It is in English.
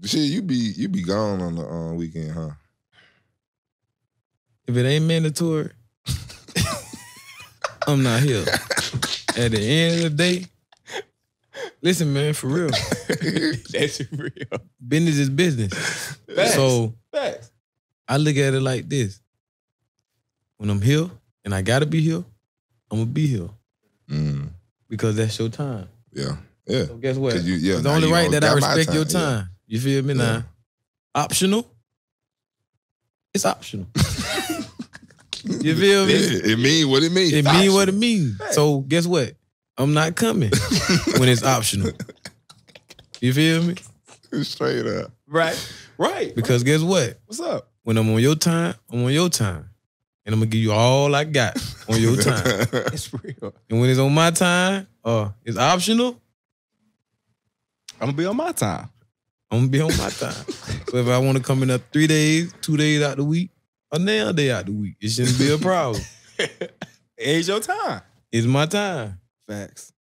Shit, you be gone on the weekend, huh? If it ain't mandatory, I'm not here. At the end of the day, listen, man, for real. That's real. Business is business. Facts. So Facts. I look at it like this. When I'm here and I gotta be here, I'm gonna be here. Because that's your time. Yeah. Yeah. So guess what? It's It's the only right that I respect your time. You feel me now? Optional? It's optional. You feel me? It mean what it means. It mean what it means. So guess what? I'm not coming when it's optional. You feel me? Straight up. Right. Because guess what? What's up? When I'm on your time, I'm on your time. And I'm gonna give you all I got on your time. It's real. And when it's on my time, it's optional, I'm gonna be on my time. I'm gonna be on my time. So if I want to come in 3 days, 2 days out the week, or now day out the week, it shouldn't be a problem. It's your time. It's my time. Facts.